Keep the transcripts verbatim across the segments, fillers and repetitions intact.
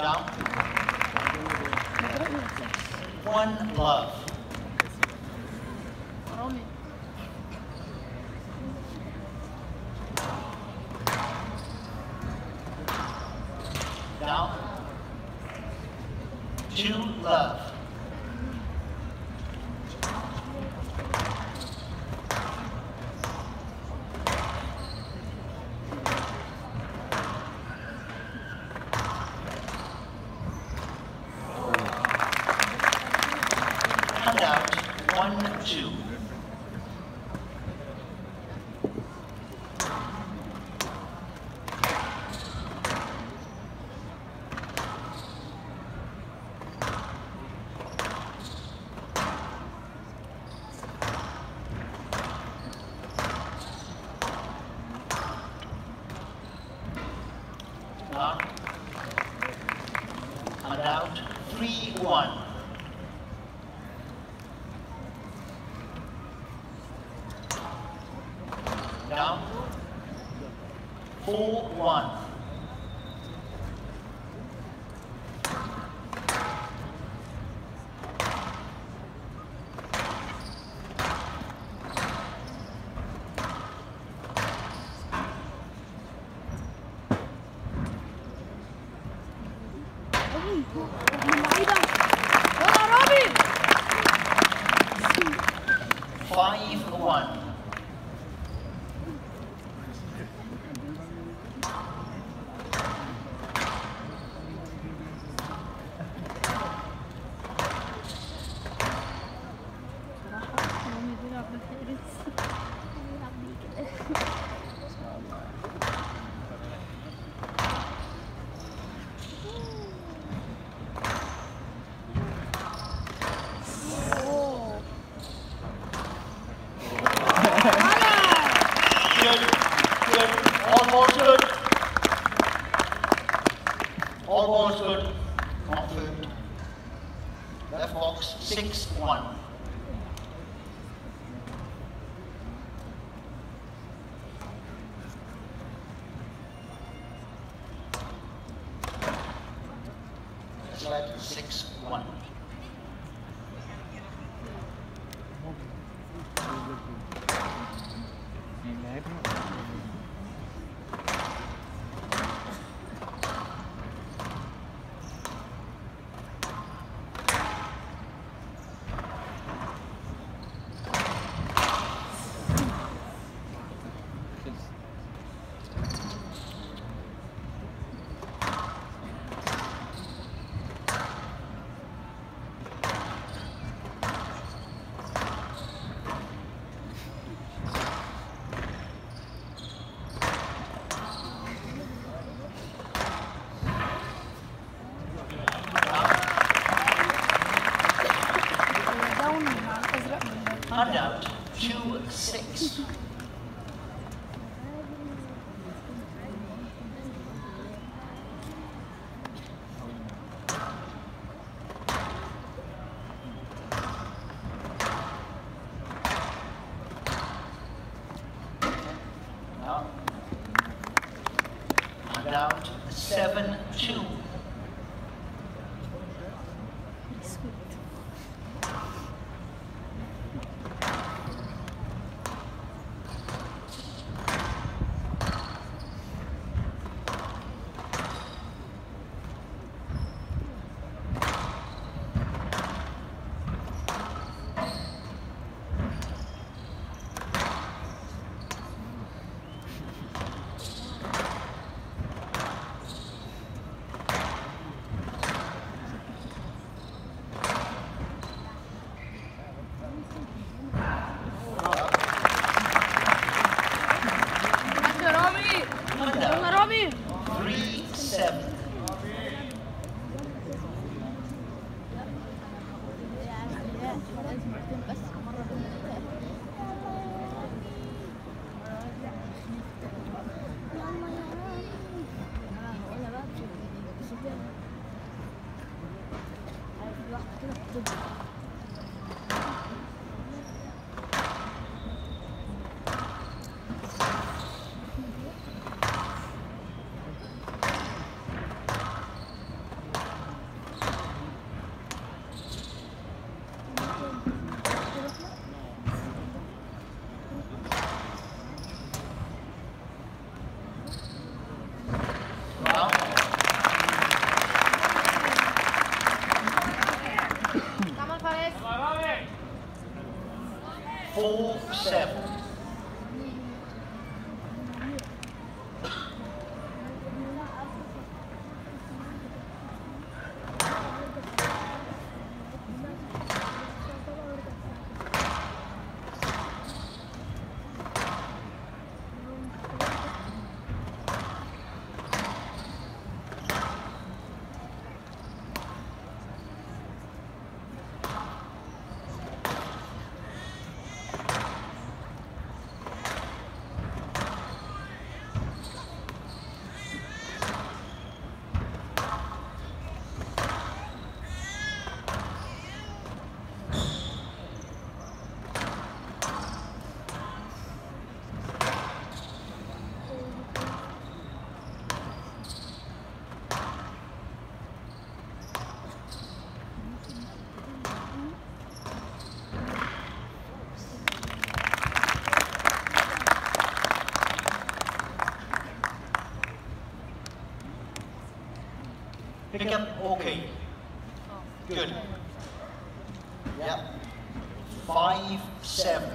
Down. One love. Down. Two love. Cut out. One, two. Down. And out. Three, one. Down. Four, one. Five, one. Good, good, almost good. Almost good. Confident. Left box, six, one. Slide, six, one. And out, two, six. Now, and out, seven, two. four seven. Pick up, okay. Good. Yep. Five, seven.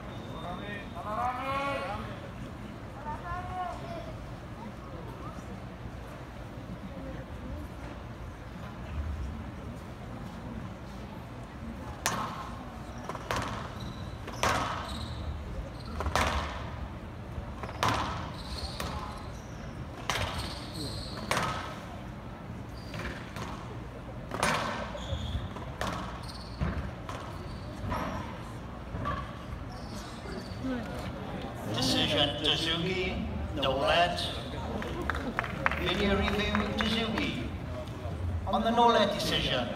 Decision, Suzuki, no let. Video review, Suzuki. On the no let decision.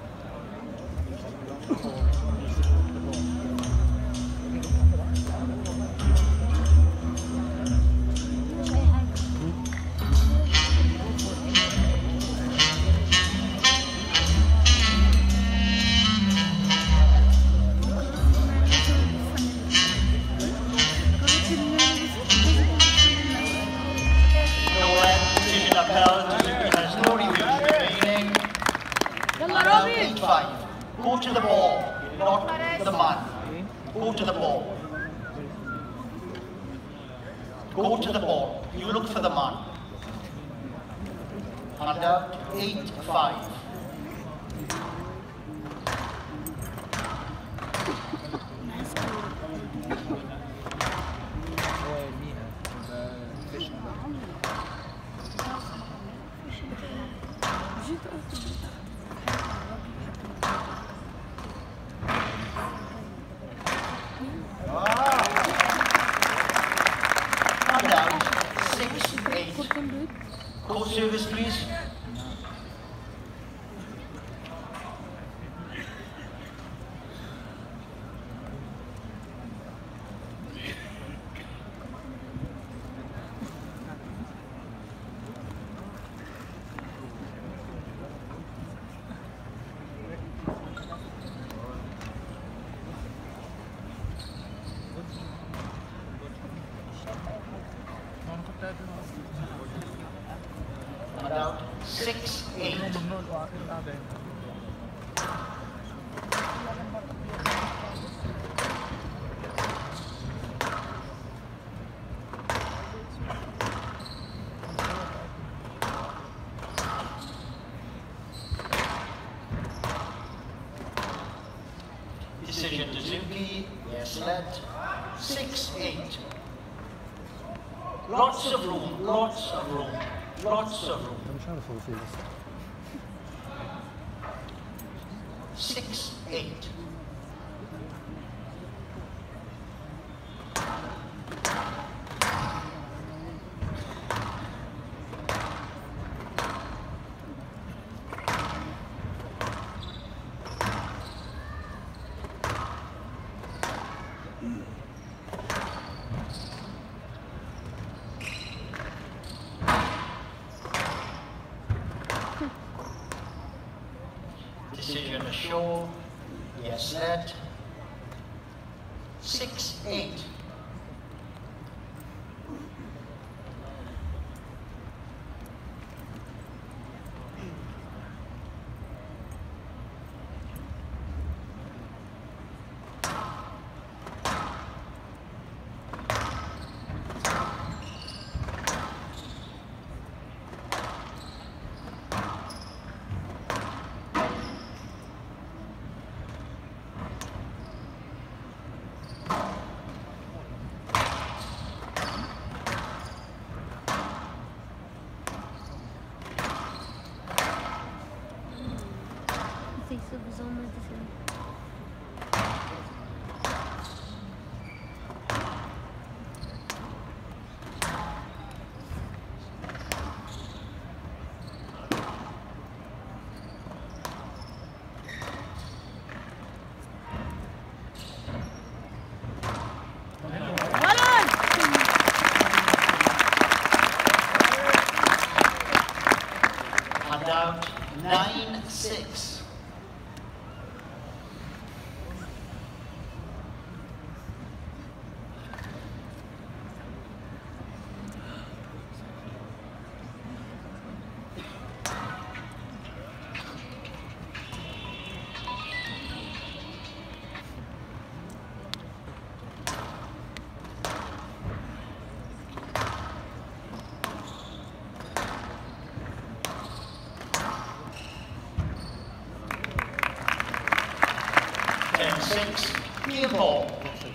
eight five. Go to the ball, not the man. Go to the ball. Go to the ball. You look for the man. And out eight five. Call service, please. About six eight. Decision Suzuki, yes let. Six eight. Lots of room, lots of room. Lots of room. I'm trying to fall through this. Six, eight. Decision ashore, yes let. Six, eight. six, game ball.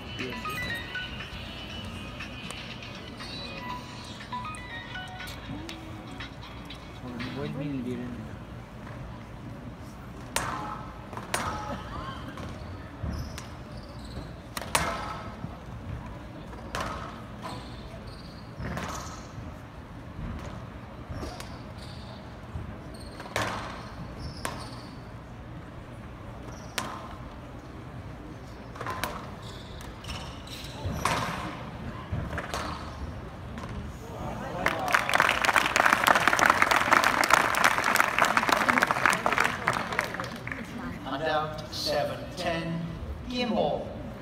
seven, ten, game ball.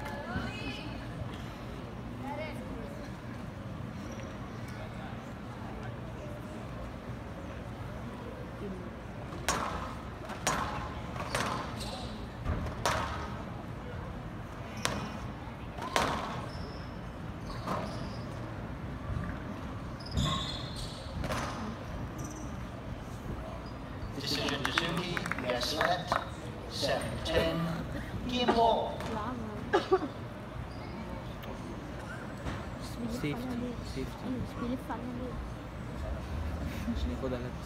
Decision to Suki, yes, let. seven, ten, game ball. Safety, safety. عشان ياخدها لت.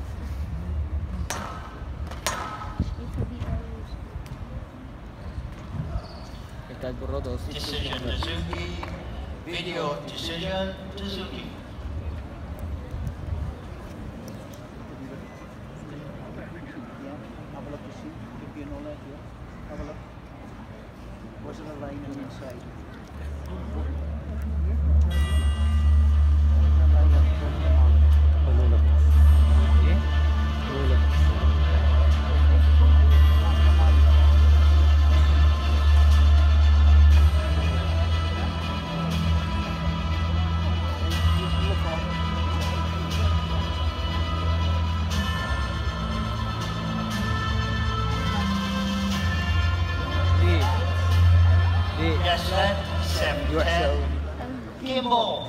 بتاعت برادة أصلا. Decision to Suki, video decision to Suki. Wasn't a line on the inside. Yes, lad. Seven, ten, game ball.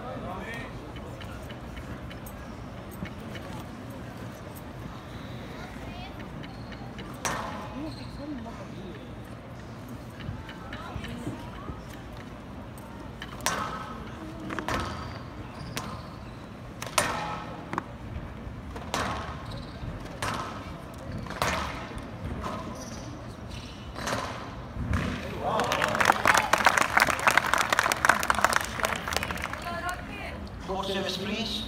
Court service, please.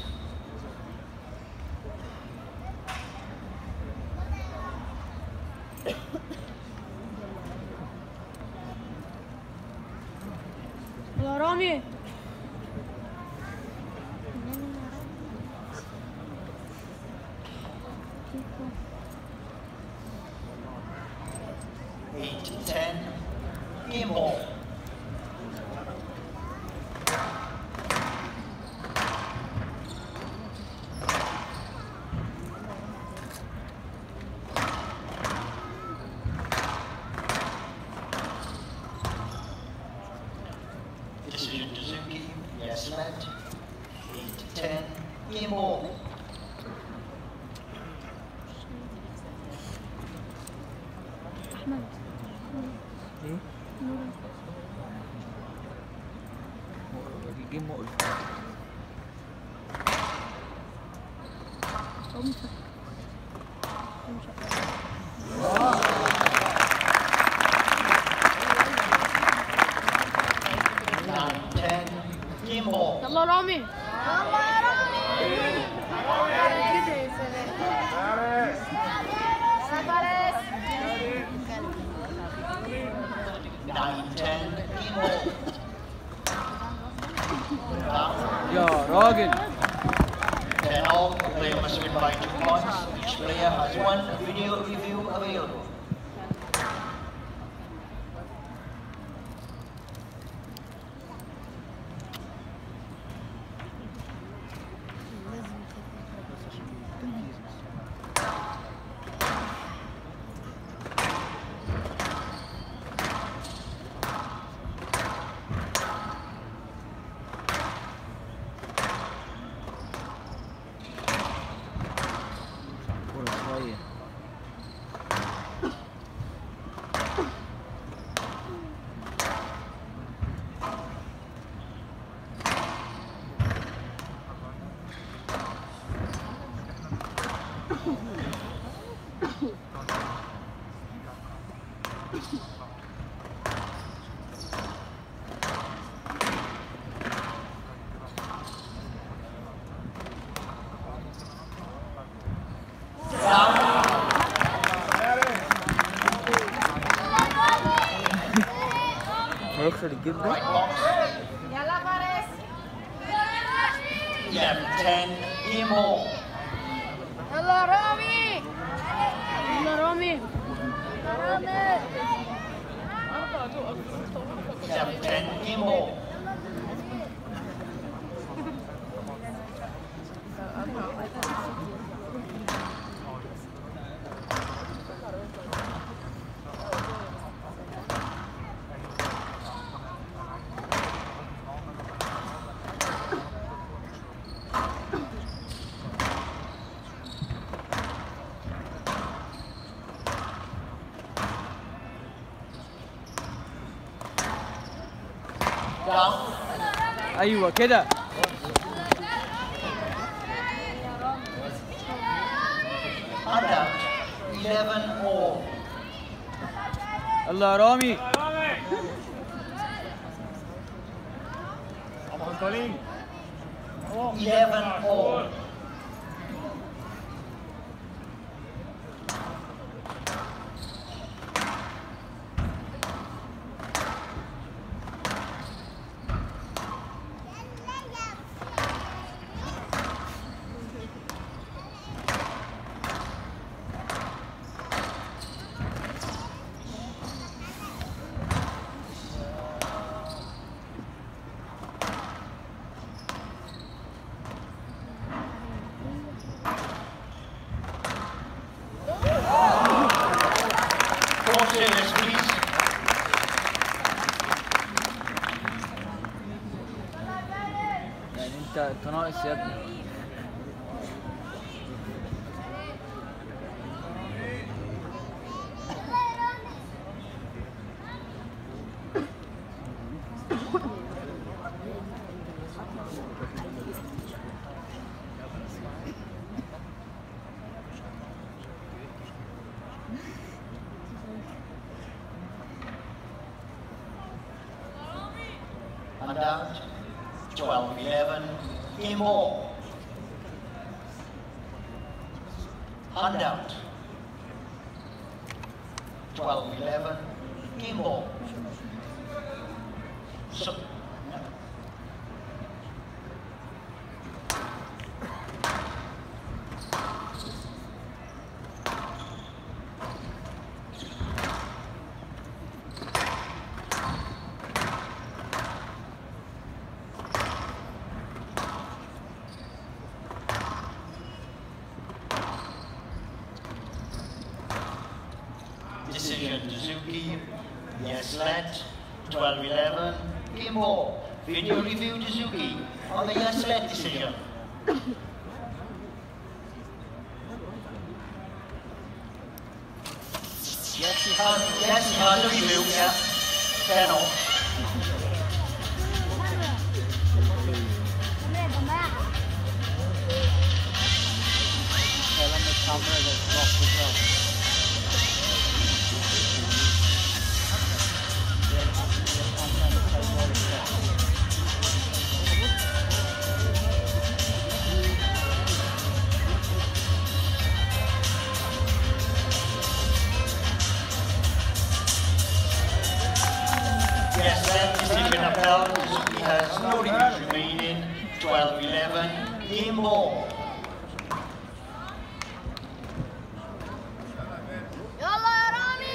يا رامي eight, ten, game ball. Decision to Suki, yes, lad. eight, ten, game ball. أحمد ايه؟ نور الجيم مقلق. أمسك أمسك nine, ten, game ball. يلا رامي يلا يا رامي كده يا سلام سفارس nine, ten, game ball. يا راجل. ten all, the player must win by two points. Each player has one video review available. كورة شوية. هيخسر الجبنة. Right box. يلا فارس. eleven ten. Game ball. يلا رامي. يلا رامي. رامي. eleven ten. Game ball. Down. ايوه كده. And out. eleven all. يلا يا رامي. eleven all. Four service, please. يعني انت انت ناقص يا ابني. And out. twelve eleven. Game ball. Hand out. twelve eleven. Game ball. So, decision Suzuki. Yes, let. twelve eleven. Game ball. Video review Suzuki on the yes, let decision. Yes, he has. Yes, he has a review. Yeah. ten off. Yes, that decision upheld. Suzuki has no reviews remaining. twelve eleven. Game ball. يلا يا رامي.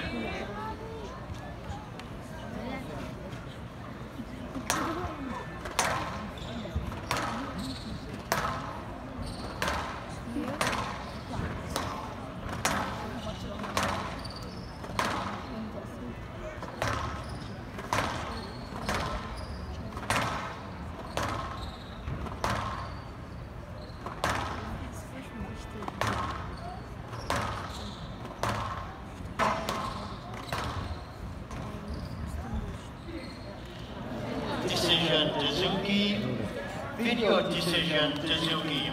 Decision Suzuki. Video decision Suzuki.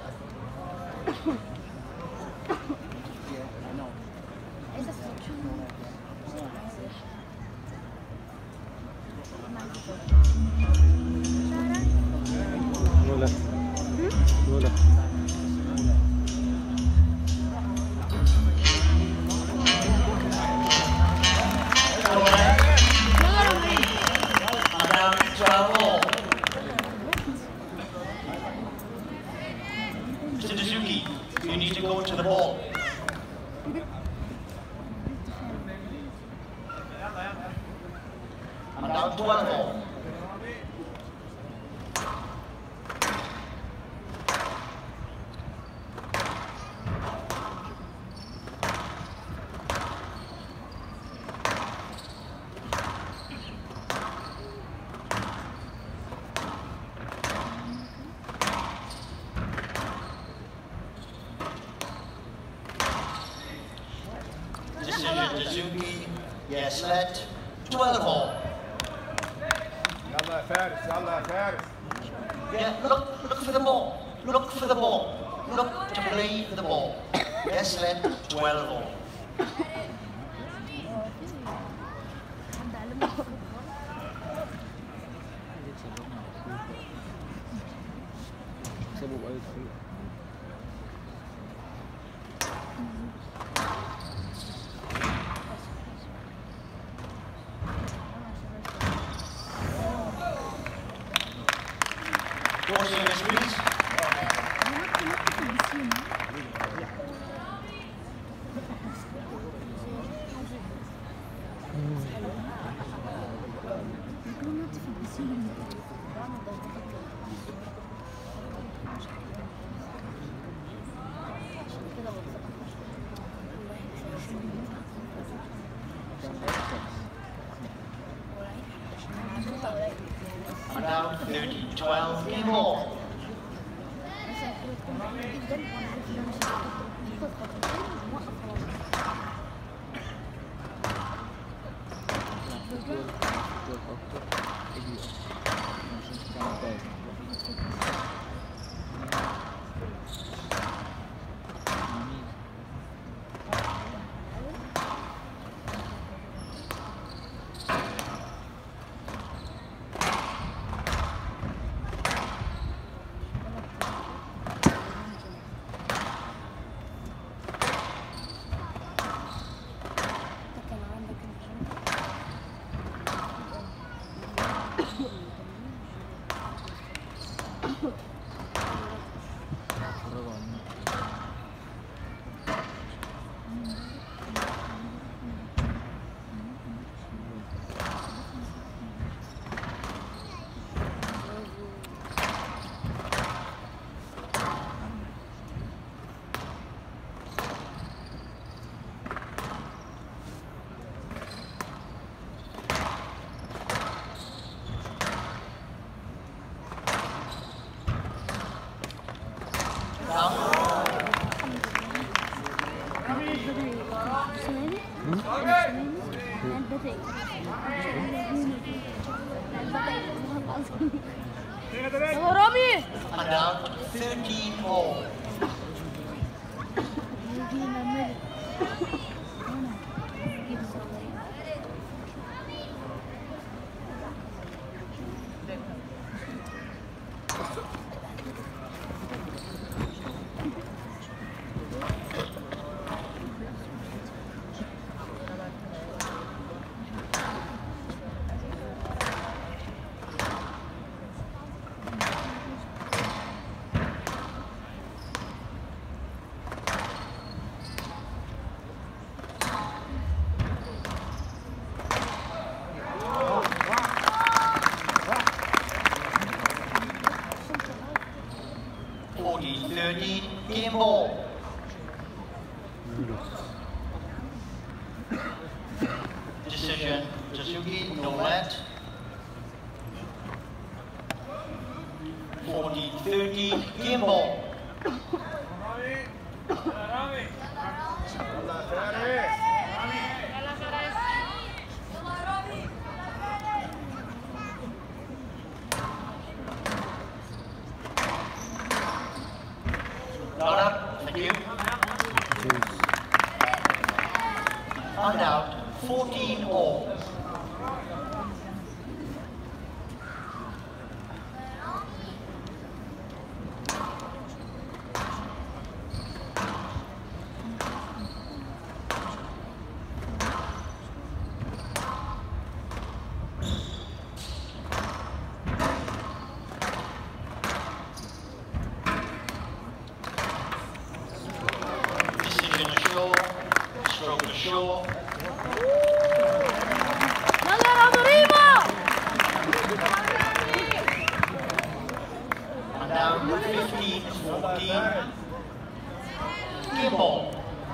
ولا ولا يلا رامي. twelve all. Decision Suzuki, yes, let twelve all. يلا يا فارس يلا يا فارس. Yeah, look, look for the ball. Look for the ball. Look to play the ball. Yes, let twelve all. سبب أي طريقة. Four service, please. And now thirty twelve, game ball. يلا رامي. And now thirteen all. fourteen thirteen, game ball. Decision, Suzuki, no let. fourteen thirteen, game ball. يلا يا فارس. Not up, thank you. And out, fourteen all. fourteen. Game ball.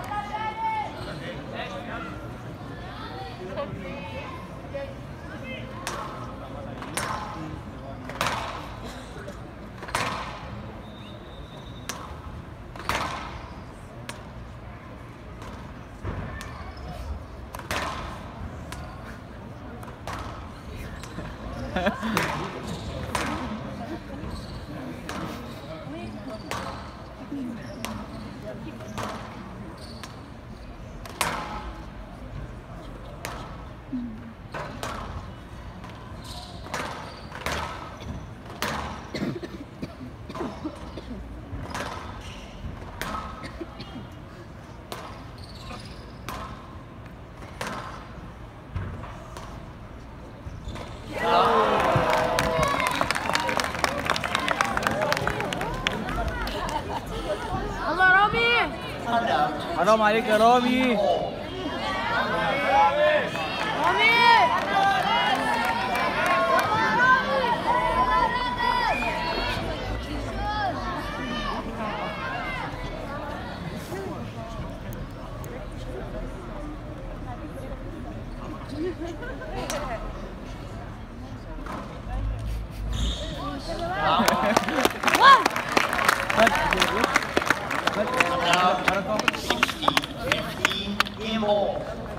حرام عليك يا رامي. رامي sixteen fifteen. Game ball.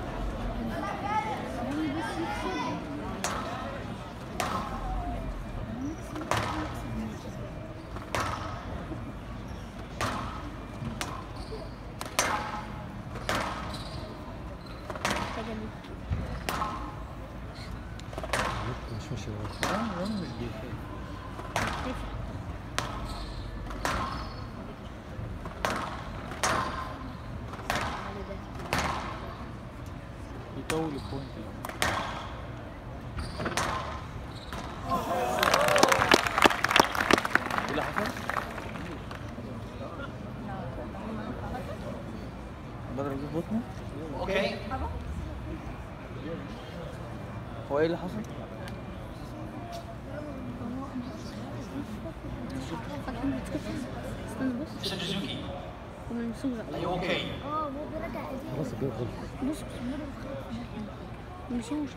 مش ماشي رامي مش بيفهم. يطول البوينت. ايه اللي حصل؟ بضرب في بطنه؟ اوكي. هو ايه اللي حصل؟ Mister Suzuki, are you okay? اه هو بيرجع ايديه. خلاص الجيم خلص. بص مشوش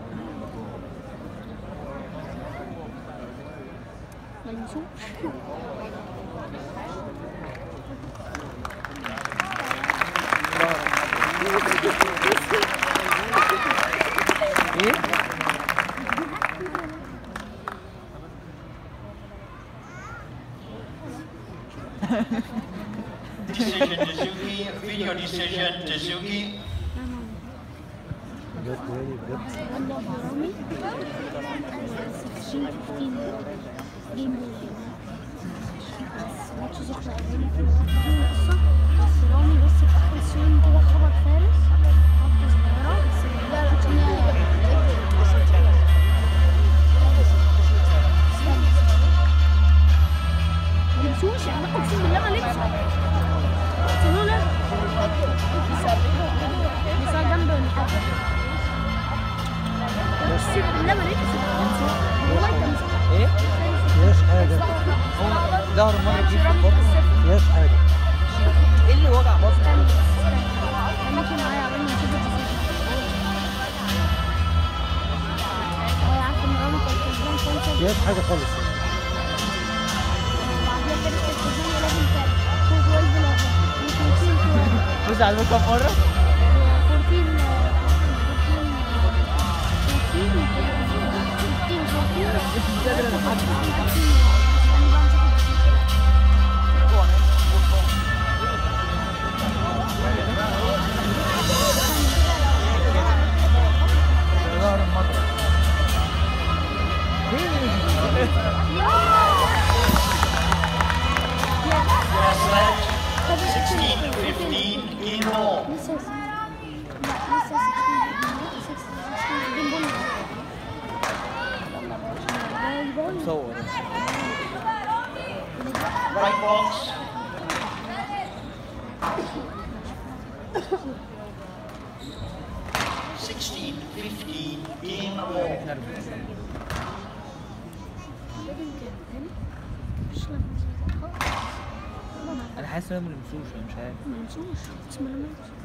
ملمسوش. ايه؟ Decision Suzuki, video decision Suzuki. بجد يعني بجد. والله رامي ستاشر خمستاشر جيم بس ماتش سخن قوي في القصة. بس رامي بس في آخر سوين كده خبط فارس خبطة صغيرة بس لا لا ملبسوش يعني اقسم بالله ما لبسوا. قلتلو لا بس هو جنب الحاجة. اقسم بالله ما لبسوا. والله كان ايه؟ مفيهاش حاجة. هو ظهر مرة جديد في البطن. مفيهاش حاجة. ايه اللي وجع بطنه؟ ممكن معايا عمال نشوف الجزيرة. هو عارف ان رامي كان كسبان خمسة. مفيهاش حاجة خالص. بعديها كانت الكسبان لازم كان فوق اثنا عشر ممكن فوز على كام مرة؟ مش قادر اتحمل. ظهر المضرب. Yes, left. sixteen fifteen. Game ball. لسه لا لسه ستاشر جيم بول. صور. Right box. sixteen fifteen. Game ball. مش لازم خالص. انا حاسس ان انا ملمسوش، انا مش عارف. ما نمسوش، بس ما نمسوش.